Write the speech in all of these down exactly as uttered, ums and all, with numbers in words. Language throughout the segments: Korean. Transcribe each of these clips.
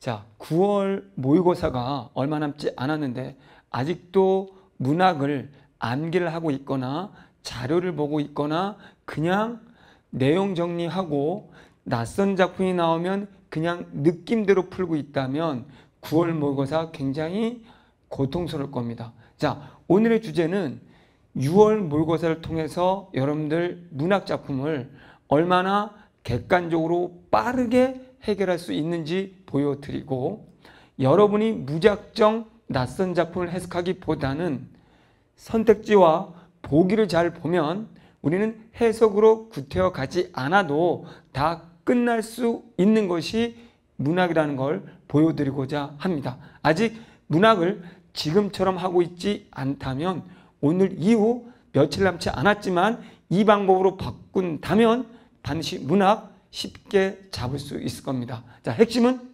자, 구월 모의고사가 얼마 남지 않았는데 아직도 문학을 암기를 하고 있거나 자료를 보고 있거나 그냥 내용 정리하고 낯선 작품이 나오면 그냥 느낌대로 풀고 있다면 구월 모의고사 굉장히 고통스러울 겁니다. 자, 오늘의 주제는 유월 모의고사를 통해서 여러분들 문학 작품을 얼마나 객관적으로 빠르게 해결할 수 있는지 보여드리고, 여러분이 무작정 낯선 작품을 해석하기보다는 선택지와 보기를 잘 보면 우리는 해석으로 구태여 가지 않아도 다 끝날 수 있는 것이 문학이라는 걸 보여드리고자 합니다. 아직 문학을 지금처럼 하고 있지 않다면 오늘 이후 며칠 남지 않았지만 이 방법으로 바꾼다면 반드시 문학 쉽게 잡을 수 있을 겁니다. 자, 핵심은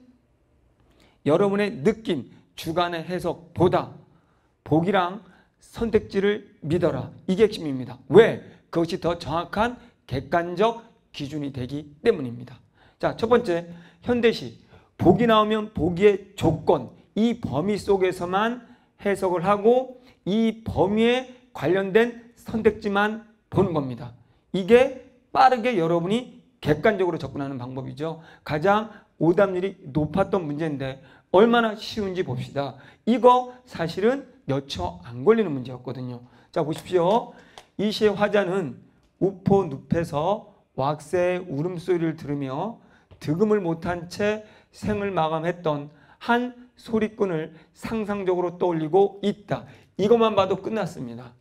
여러분의 느낌, 주관의 해석보다 보기랑 선택지를 믿어라. 이게 핵심입니다. 왜? 그것이 더 정확한 객관적 기준이 되기 때문입니다. 자, 첫 번째, 현대시. 보기 나오면 보기의 조건, 이 범위 속에서만 해석을 하고 이 범위에 관련된 선택지만 보는 겁니다. 이게 빠르게 여러분이 객관적으로 접근하는 방법이죠. 가장 오답률이 높았던 문제인데 얼마나 쉬운지 봅시다. 이거 사실은 몇 초 안 걸리는 문제였거든요. 자, 보십시오. 이 시의 화자는 우포 늪에서 왁새의 울음소리를 들으며 득음을 못한 채 생을 마감했던 한 소리꾼을 상상적으로 떠올리고 있다. 이것만 봐도 끝났습니다.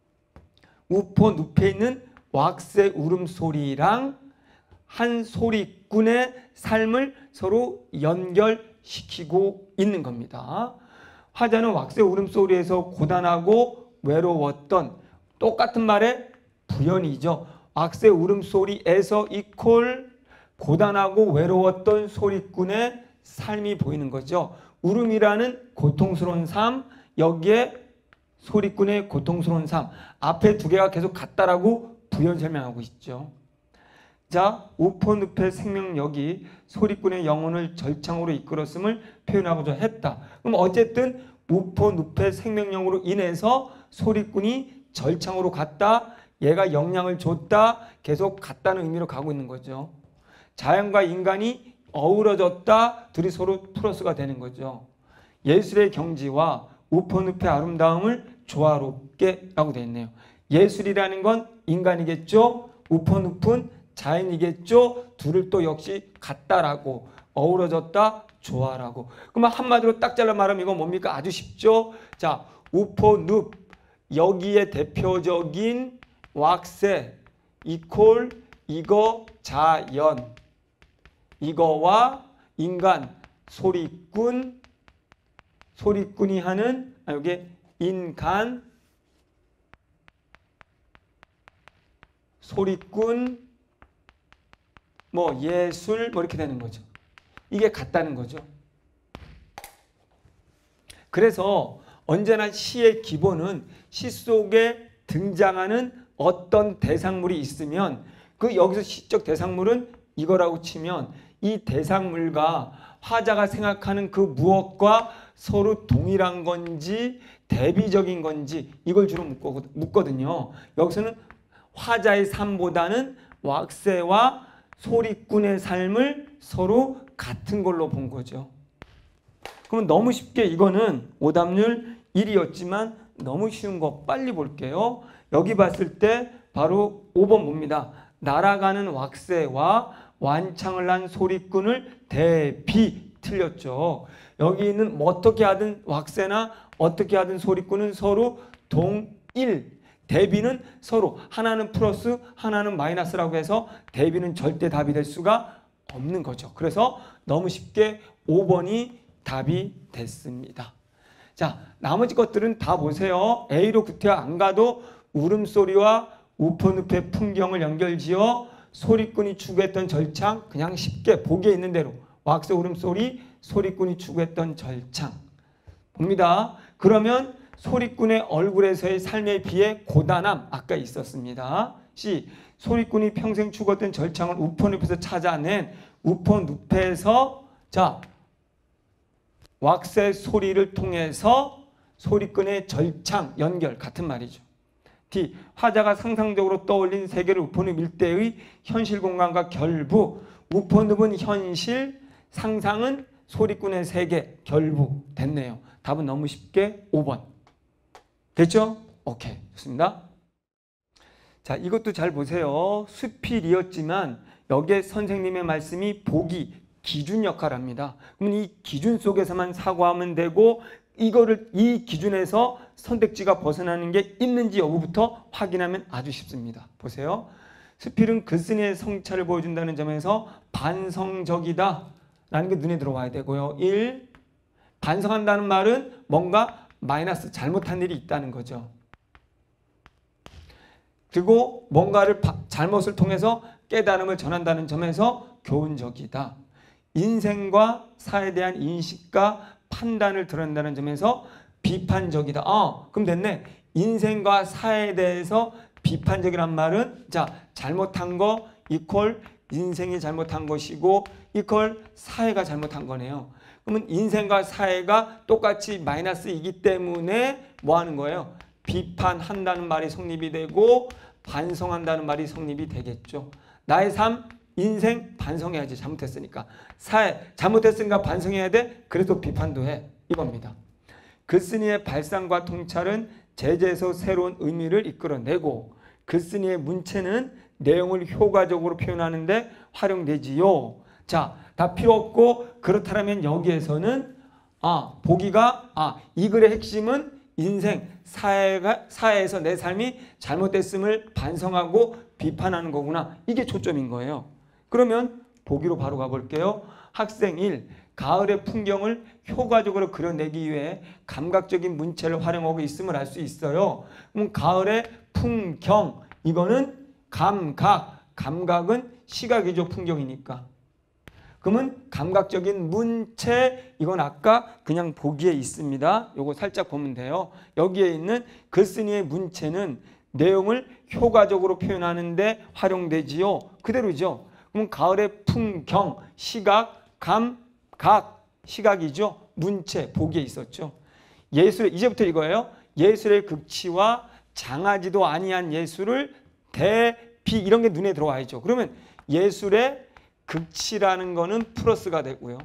우포 늪에 있는 왁새 울음소리랑 한 소리꾼의 삶을 서로 연결시키고 있는 겁니다. 화자는 왁새 울음소리에서 고단하고 외로웠던, 똑같은 말의 부연이죠. 왁새 울음소리에서 이퀄 고단하고 외로웠던 소리꾼의 삶이 보이는 거죠. 울음이라는 고통스러운 삶, 여기에 소리꾼의 고통스러운 삶, 앞에 두 개가 계속 같다라고 부연 설명하고 있죠. 자, 우포 늪의 생명력이 소리꾼의 영혼을 절창으로 이끌었음을 표현하고자 했다. 그럼 어쨌든 우포 늪의 생명력으로 인해서 소리꾼이 절창으로 갔다, 얘가 영향을 줬다, 계속 갔다는 의미로 가고 있는 거죠. 자연과 인간이 어우러졌다, 둘이 서로 플러스가 되는 거죠. 예술의 경지와 우포 늪의 아름다움을 조화롭게 라고 되어 있네요. 예술이라는 건 인간이겠죠. 우포 늪은 자연이겠죠. 둘을 또 역시 같다라고, 어우러졌다, 조화라고. 그러면 한마디로 딱 잘라 말하면 이건 뭡니까? 아주 쉽죠. 자, 우포 늪, 여기에 대표적인 왁새 이퀄 이거 자연, 이거와 인간 소리꾼, 소리꾼이 하는, 아, 여기 인간 소리꾼 뭐 예술 뭐 이렇게 되는 거죠. 이게 같다는 거죠. 그래서 언제나 시의 기본은 시 속에 등장하는 어떤 대상물이 있으면 그 여기서 시적 대상물은 이거라고 치면 이 대상물과 화자가 생각하는 그 무엇과 서로 동일한 건지 대비적인 건지 이걸 주로 묻거든요. 여기서는 화자의 삶보다는 왁새와 소리꾼의 삶을 서로 같은 걸로 본 거죠. 그러면 너무 쉽게 이거는 오답률 일이었지만 너무 쉬운 거 빨리 볼게요. 여기 봤을 때 바로 오 번 봅니다. 날아가는 왁새와 완창을 한 소리꾼을 대비. 틀렸죠. 여기 있는 뭐 어떻게 하든 왁새나 어떻게 하든 소리꾼은 서로 동일. 대비는 서로 하나는 플러스 하나는 마이너스라고 해서 대비는 절대 답이 될 수가 없는 거죠. 그래서 너무 쉽게 오 번이 답이 됐습니다. 자, 나머지 것들은 다 보세요. A로 구태여 안 가도 울음소리와 우포 늪의 풍경을 연결지어 소리꾼이 추구했던 절창, 그냥 쉽게 보기에 있는 대로 왁새 울음소리, 소리꾼이 추구했던 절창 봅니다. 그러면 소리꾼의 얼굴에서의 삶에 비해 고단함 아까 있었습니다. C. 소리꾼이 평생 추구했던 절창을 우포 늪에서 찾아낸 우포 늪에서 자 왁스의 소리를 통해서 소리끈의 절창, 연결 같은 말이죠. D. 화자가 상상적으로 떠올린 세계를 우포늪 일대의 현실 공간과 결부. 우포늪은 현실, 상상은 소리꾼의 세계, 결부. 됐네요. 답은 너무 쉽게 오 번. 됐죠? 오케이. 좋습니다. 자, 이것도 잘 보세요. 수필이었지만 여기에 선생님의 말씀이 보기, 기준 역할을 합니다. 그럼 이 기준 속에서만 사고하면 되고 이거를 이 기준에서 선택지가 벗어나는 게 있는지 여부부터 확인하면 아주 쉽습니다. 보세요. 수필은 글쓴이의 성찰을 보여준다는 점에서 반성적이다 라는 게 눈에 들어와야 되고요. 일. 반성한다는 말은 뭔가 마이너스 잘못한 일이 있다는 거죠. 그리고 뭔가를 바, 잘못을 통해서 깨달음을 전한다는 점에서 교훈적이다. 인생과 사회에 대한 인식과 판단을 드러낸다는 점에서 비판적이다. 아, 그럼 됐네. 인생과 사회에 대해서 비판적이란 말은 자, 잘못한 거 이퀄 인생이 잘못한 것이고 이퀄 사회가 잘못한 거네요. 그러면 인생과 사회가 똑같이 마이너스이기 때문에 뭐 하는 거예요? 비판한다는 말이 성립이 되고 반성한다는 말이 성립이 되겠죠. 나의 삶, 인생 반성해야지. 잘못했으니까. 사회, 잘못했으니까 반성해야 돼. 그래도 비판도 해. 이겁니다. 글쓴이의 발상과 통찰은 제재에서 새로운 의미를 이끌어내고 글쓴이의 문체는 내용을 효과적으로 표현하는데 활용되지요. 자, 다 필요 없고 그렇다면 여기에서는 아, 보기가 아, 이 글의 핵심은 인생, 사회가, 사회에서 내 삶이 잘못됐음을 반성하고 비판하는 거구나. 이게 초점인 거예요. 그러면 보기로 바로 가볼게요. 학생 일. 가을의 풍경을 효과적으로 그려내기 위해 감각적인 문체를 활용하고 있음을 알 수 있어요. 그럼 가을의 풍경, 이거는 감각, 감각은 시각이죠. 풍경이니까. 그러면 감각적인 문체, 이건 아까 그냥 보기에 있습니다. 요거 살짝 보면 돼요. 여기에 있는 글쓴이의 문체는 내용을 효과적으로 표현하는데 활용되지요. 그대로죠. 그럼 가을의 풍경, 시각, 감, 각, 시각이죠. 문체, 보기에 있었죠. 예술, 이제부터 이거예요. 예술의 극치와 장하지도 아니한 예술을 대비, 이런 게 눈에 들어와야죠. 그러면 예술의 극치라는 거는 플러스가 되고요.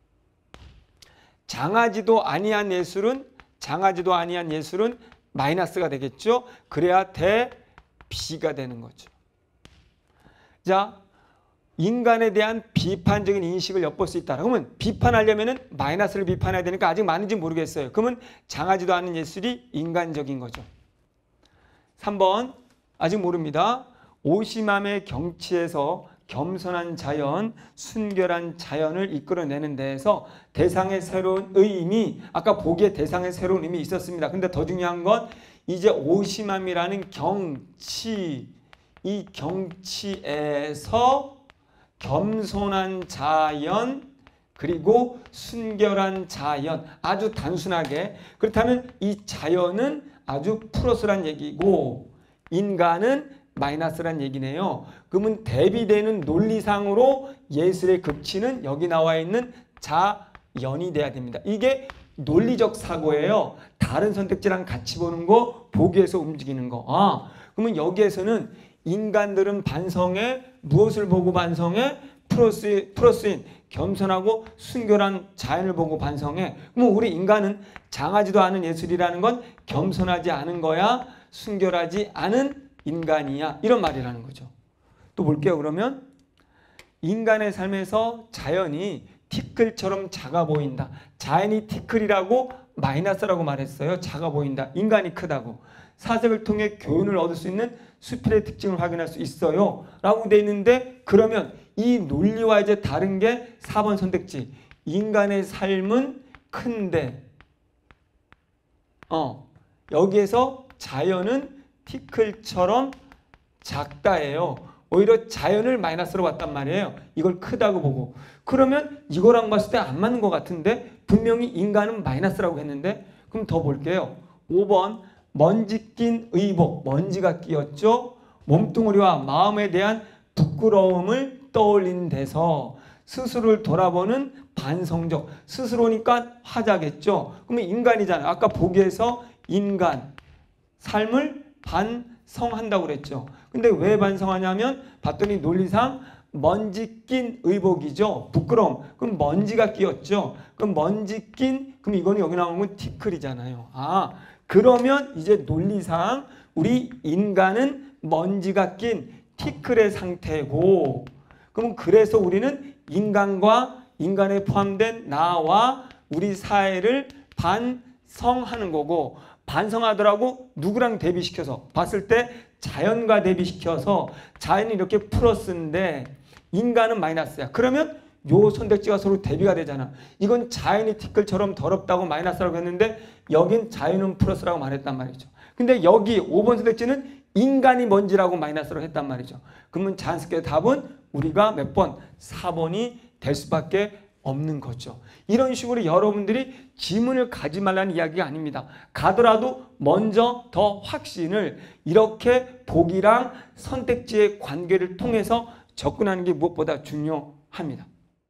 장하지도 아니한 예술은 장하지도 아니한 예술은 마이너스가 되겠죠. 그래야 대비가 되는 거죠. 자, 인간에 대한 비판적인 인식을 엿볼 수 있다. 그러면 비판하려면 마이너스를 비판해야 되니까 아직 많은지 모르겠어요. 그러면 장하지도 않은 예술이 인간적인 거죠. 삼 번 아직 모릅니다. 오심함의 경치에서 겸손한 자연, 순결한 자연을 이끌어내는 데에서 대상의 새로운 의미, 아까 보기에 대상의 새로운 의미 있었습니다. 근데 더 중요한 건 이제 오심함이라는 경치, 이 경치에서 겸손한 자연, 그리고 순결한 자연, 아주 단순하게. 그렇다면 이 자연은 아주 플러스란 얘기고 인간은 마이너스란 얘기네요. 그러면 대비되는 논리상으로 예술의 극치는 여기 나와 있는 자연이 돼야 됩니다. 이게 논리적 사고예요. 다른 선택지랑 같이 보는 거, 보기에서 움직이는 거. 아, 그러면 여기에서는 인간들은 반성해, 무엇을 보고 반성해? 플러스, 플러스인 겸손하고 순결한 자연을 보고 반성해. 그럼 우리 인간은 장하지도 않은 예술이라는 건 겸손하지 않은 거야, 순결하지 않은 인간이야, 이런 말이라는 거죠. 또 볼게요. 그러면 인간의 삶에서 자연이 티끌처럼 작아 보인다. 자연이 티끌이라고 마이너스라고 말했어요. 작아 보인다. 인간이 크다고. 사색을 통해 교훈을 얻을 수 있는 수필의 특징을 확인할 수 있어요. 라고 돼 있는데 그러면 이 논리와 이제 다른 게 사 번 선택지. 인간의 삶은 큰데 어 여기에서 자연은 티끌처럼 작다예요. 오히려 자연을 마이너스로 봤단 말이에요. 이걸 크다고 보고. 그러면 이거랑 봤을 때 안 맞는 것 같은데 분명히 인간은 마이너스라고 했는데 그럼 더 볼게요. 오 번 먼지 낀 의복. 먼지가 끼었죠. 몸뚱어리와 마음에 대한 부끄러움을 떠올리는 데서 스스로를 돌아보는 반성적. 스스로니까 화자겠죠. 그러면 인간이잖아요. 아까 보기에서 인간, 삶을 반성한다고 그랬죠. 근데 왜 반성하냐면 봤더니 논리상 먼지 낀 의복이죠. 부끄러움. 그럼 먼지가 끼었죠. 그럼 먼지 낀, 그럼 이거는 여기 나오는 건 티클이잖아요. 아, 그러면 이제 논리상 우리 인간은 먼지가 낀 티클의 상태고, 그럼 그래서 우리는 인간과 인간에 포함된 나와 우리 사회를 반성하는 거고, 반성하더라고 누구랑 대비시켜서 봤을 때 자연과 대비시켜서 자연이 이렇게 플러스인데 인간은 마이너스야. 그러면 요 선택지가 서로 대비가 되잖아. 이건 자연이 티끌처럼 더럽다고 마이너스라고 했는데 여긴 자연은 플러스라고 말했단 말이죠. 근데 여기 오 번 선택지는 인간이 먼지라고 마이너스라고 했단 말이죠. 그러면 자연스럽게 답은 우리가 몇 번? 사 번이 될 수밖에 없는 거죠. 이런 식으로 여러분들이 지문을 가지 말라는 이야기가 아닙니다. 가더라도 먼저 더 확신을 이렇게 보기랑 선택지의 관계를 통해서 접근하는 게 무엇보다 중요합니다.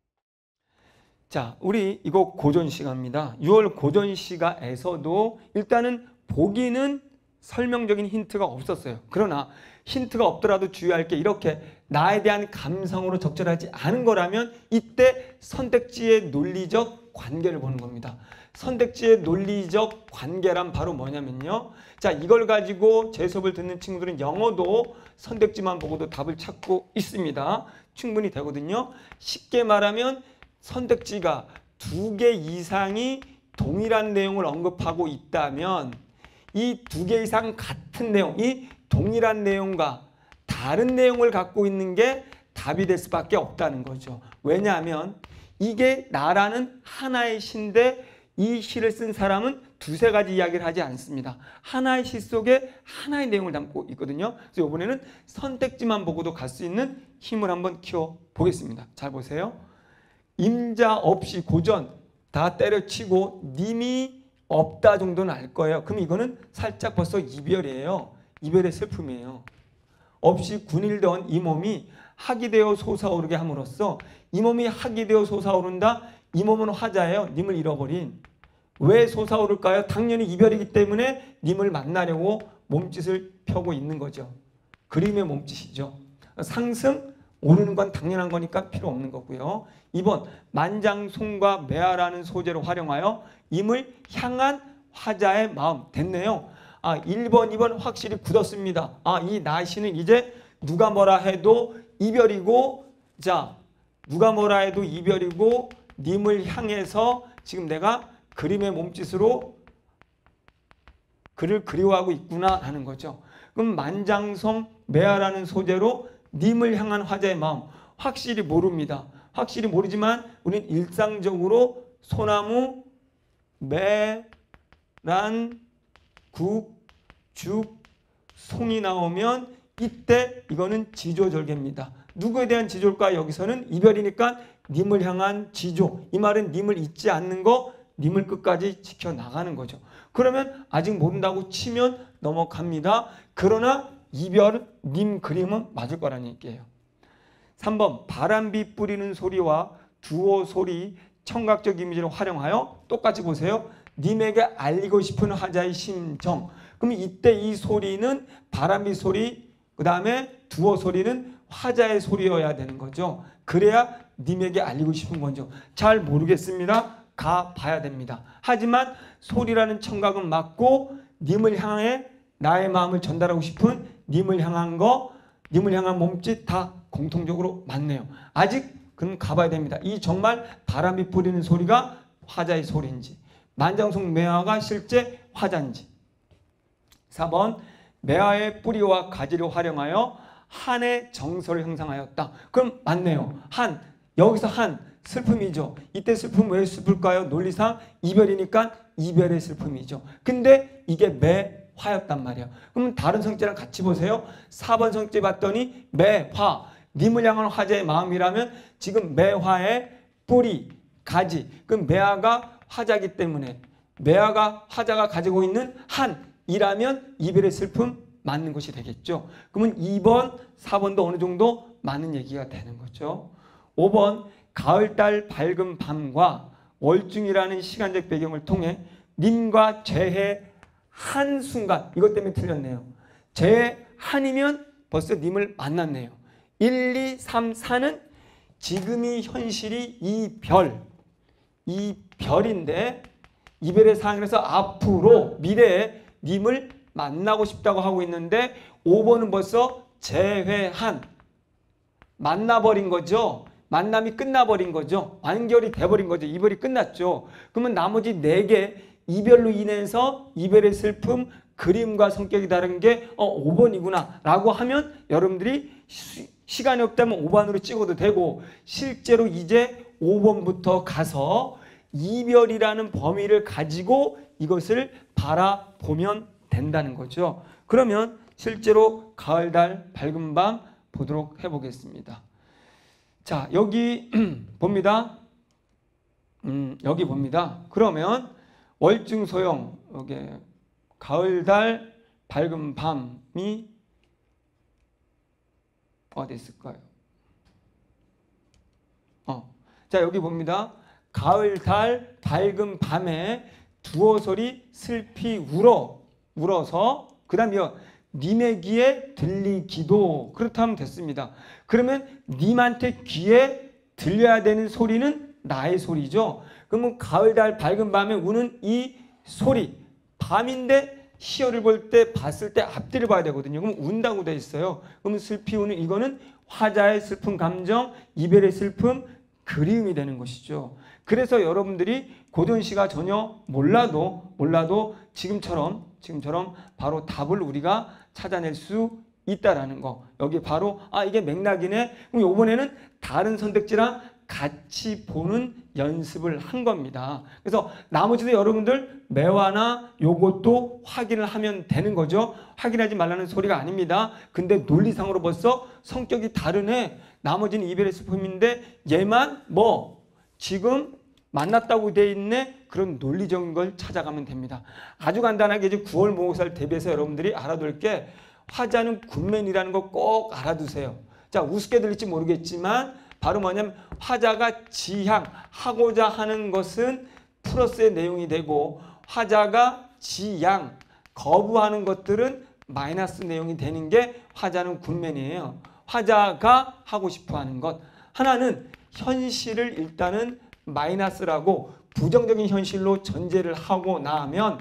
자, 우리 이거 고전시가입니다. 유월 고전시가에서도 일단은 보기는 설명적인 힌트가 없었어요. 그러나 힌트가 없더라도 주의할 게 이렇게 나에 대한 감성으로 적절하지 않은 거라면 이때 선택지의 논리적 관계를 보는 겁니다. 선택지의 논리적 관계란 바로 뭐냐면요. 자, 이걸 가지고 제 수업을 듣는 친구들은 영어도 선택지만 보고도 답을 찾고 있습니다. 충분히 되거든요. 쉽게 말하면 선택지가 두 개 이상이 동일한 내용을 언급하고 있다면 이 두 개 이상 같은 내용, 이 동일한 내용과 다른 내용을 갖고 있는 게 답이 될 수밖에 없다는 거죠. 왜냐하면 이게 나라는 하나의 시인데 이 시를 쓴 사람은 두세 가지 이야기를 하지 않습니다. 하나의 시 속에 하나의 내용을 담고 있거든요. 그래서 이번에는 선택지만 보고도 갈 수 있는 힘을 한번 키워보겠습니다. 잘 보세요. 임자 없이 고전 다 때려치고 님이 없다 정도는 알 거예요. 그럼 이거는 살짝 벌써 이별이에요. 이별의 슬픔이에요. 없이 군일던 이 몸이 학이 되어 솟아오르게 함으로써 이 몸이 학이 되어 솟아오른다. 이 몸은 화자예요. 님을 잃어버린. 왜 솟아오를까요? 당연히 이별이기 때문에 님을 만나려고 몸짓을 펴고 있는 거죠. 그림의 몸짓이죠. 상승, 오르는 건 당연한 거니까 필요 없는 거고요. 이 번 만장송과 매화라는 소재로 활용하여 임을 향한 화자의 마음. 됐네요. 아, 일 번, 이 번 확실히 굳었습니다. 아, 이 나시는 이제 누가 뭐라 해도 이별이고, 자, 누가 뭐라 해도 이별이고 님을 향해서 지금 내가 그림의 몸짓으로 그를 그리워하고 있구나 하는 거죠. 그럼 만장성 매화라는 소재로 님을 향한 화자의 마음 확실히 모릅니다. 확실히 모르지만 우리는 일상적으로 소나무, 매, 란, 국, 죽, 송이 나오면 이때 이거는 지조절개입니다. 누구에 대한 지조일까? 여기서는 이별이니까 님을 향한 지조. 이 말은 님을 잊지 않는 거, 님을 끝까지 지켜나가는 거죠. 그러면 아직 모른다고 치면 넘어갑니다. 그러나 이별, 님 그림은 맞을 거라는 얘기예요. 삼 번 바람비 뿌리는 소리와 두어 소리 청각적 이미지를 활용하여 똑같이 보세요. 님에게 알리고 싶은 화자의 심정. 그럼 이때 이 소리는 바람비 소리, 그 다음에 두어 소리는 화자의 소리여야 되는 거죠. 그래야 님에게 알리고 싶은 거죠. 잘 모르겠습니다. 가봐야 됩니다. 하지만 소리라는 청각은 맞고 님을 향해 나의 마음을 전달하고 싶은 님을 향한 거, 님을 향한 몸짓 다 공통적으로 맞네요. 아직 그럼 가봐야 됩니다. 이 정말 바람이 뿌리는 소리가 화자의 소리인지, 만장송 매화가 실제 화자인지. 사 번 매화의 뿌리와 가지를 활용하여 한의 정서를 형성하였다. 그럼 맞네요. 한, 여기서 한 슬픔이죠. 이때 슬픔 왜 슬플까요? 논리상 이별이니까 이별의 슬픔이죠. 근데 이게 매화였단 말이에요. 그럼 다른 성질랑 같이 보세요. 사 번 성질 봤더니 매화, 님을 향한 화자의 마음이라면 지금 매화의 뿌리, 가지. 그럼 매화가 화자이기 때문에 매화가 화자가 가지고 있는 한이라면 이별의 슬픔 맞는 것이 되겠죠. 그러면 이 번, 사 번도 어느 정도 맞는 얘기가 되는 거죠. 오 번 가을달 밝은 밤과 월중이라는 시간적 배경을 통해 님과 죄의 한 순간, 이것 때문에 틀렸네요. 죄의 한이면 벌써 님을 만났네요. 일, 이, 삼, 사는 지금이 현실이 이 별, 이 별인데 이별의 상황에서 앞으로 미래에 님을 만나고 싶다고 하고 있는데 오 번은 벌써 재회한, 만나버린 거죠. 만남이 끝나버린 거죠. 완결이 돼버린 거죠. 이별이 끝났죠. 그러면 나머지 네 개, 이별로 인해서 이별의 슬픔, 그림과 성격이 다른 게 어, 오 번이구나 라고 하면 여러분들이 시, 시간이 없다면 오 번으로 찍어도 되고, 실제로 이제 오 번부터 가서 이별이라는 범위를 가지고 이것을 바라보면 된다는 거죠. 그러면 실제로 가을달 밝은 밤 보도록 해보겠습니다. 자, 여기 봅니다. 음, 여기 봅니다. 그러면 월중소형, 여기 가을달 밝은 밤이 어디 있을까요? 어, 자, 여기 봅니다. 가을달 밝은 밤에 두어 소리 슬피 울어 울어서 그 다음에요. 님의 귀에 들리기도. 그렇다면 됐습니다. 그러면 님한테 귀에 들려야 되는 소리는 나의 소리죠. 그러면 가을달 밝은 밤에 우는 이 소리, 밤인데 시어를 볼 때 봤을 때 앞뒤를 봐야 되거든요. 그럼 운다고 돼 있어요. 그러면 슬피 우는 이거는 화자의 슬픈 감정, 이별의 슬픔, 그리움이 되는 것이죠. 그래서 여러분들이 고전시가 전혀 몰라도 몰라도 지금처럼 지금처럼 바로 답을 우리가 찾아낼 수 있다라는 거. 여기 바로 아 이게 맥락이네. 그럼 이번에는 다른 선택지랑 같이 보는 연습을 한 겁니다. 그래서 나머지도 여러분들 매화나 요것도 확인을 하면 되는 거죠. 확인하지 말라는 소리가 아닙니다. 근데 논리상으로 벌써 성격이 다르네. 나머지는 이별의 슬픔인데 얘만 뭐 지금 만났다고 돼 있네. 그런 논리적인 걸 찾아가면 됩니다. 아주 간단하게 이제 구월 모의고사를 대비해서 여러분들이 알아둘 게 화자는 굿맨이라는 거 꼭 알아두세요. 자, 우습게 들릴지 모르겠지만 바로 뭐냐면 화자가 지향하고자 하는 것은 플러스의 내용이 되고 화자가 지양, 거부하는 것들은 마이너스 내용이 되는 게 화자는 굿맨이에요. 화자가 하고 싶어하는 것. 하나는 현실을 일단은 마이너스라고 부정적인 현실로 전제를 하고 나면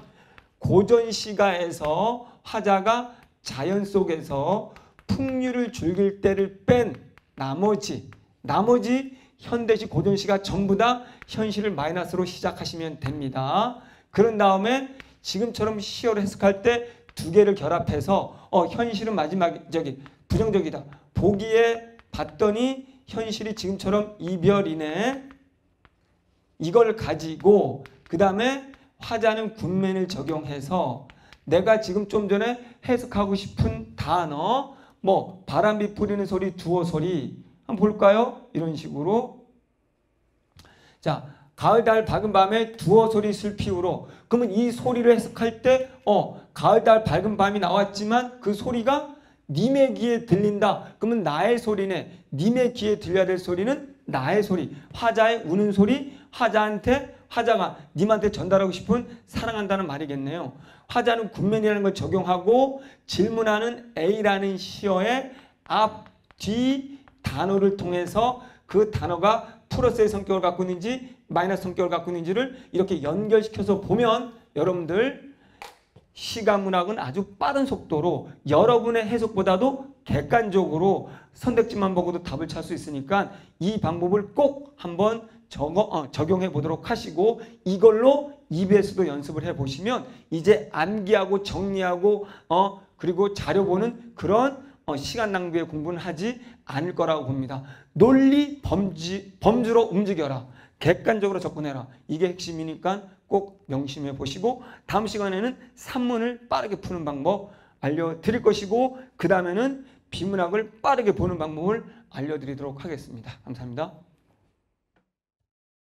고전시가에서 화자가 자연 속에서 풍류를 즐길 때를 뺀 나머지 나머지 현대식 고전시가 전부 다 현실을 마이너스로 시작하시면 됩니다. 그런 다음에 지금처럼 시어를 해석할 때 두 개를 결합해서 어 현실은 마지막 저기 부정적이다. 보기에 봤더니 현실이 지금처럼 이별이네. 이걸 가지고 그 다음에 화자는 굿맨을 적용해서 내가 지금 좀 전에 해석하고 싶은 단어 뭐 바람비 뿌리는 소리, 두어 소리 한번 볼까요? 이런 식으로. 자, 가을달 밝은 밤에 두어 소리 슬피 울어. 그러면 이 소리를 해석할 때 어, 가을달 밝은 밤이 나왔지만 그 소리가 님의 귀에 들린다. 그러면 나의 소리네. 님의 귀에 들려야 될 소리는 나의 소리. 화자의 우는 소리, 화자한테 화자가 님한테 전달하고 싶은 사랑한다는 말이겠네요. 화자는 굿맨이라는 걸 적용하고 질문하는 A라는 시어의 앞, 뒤 단어를 통해서 그 단어가 플러스의 성격을 갖고 있는지 마이너스 성격을 갖고 있는지를 이렇게 연결시켜서 보면 여러분들 시가문학은 아주 빠른 속도로 여러분의 해석보다도 객관적으로 선택지만 보고도 답을 찾을 수 있으니까 이 방법을 꼭 한번 적어, 어, 적용해 보도록 하시고 이걸로 이비에스도 연습을 해 보시면 이제 암기하고 정리하고 어, 그리고 자료 보는 그런 어, 시간 낭비의 공부는 하지 않을 거라고 봅니다. 논리 범지, 범주로 움직여라. 객관적으로 접근해라. 이게 핵심이니까 꼭 명심해 보시고 다음 시간에는 산문을 빠르게 푸는 방법 알려드릴 것이고 그 다음에는 비문학을 빠르게 보는 방법을 알려드리도록 하겠습니다. 감사합니다.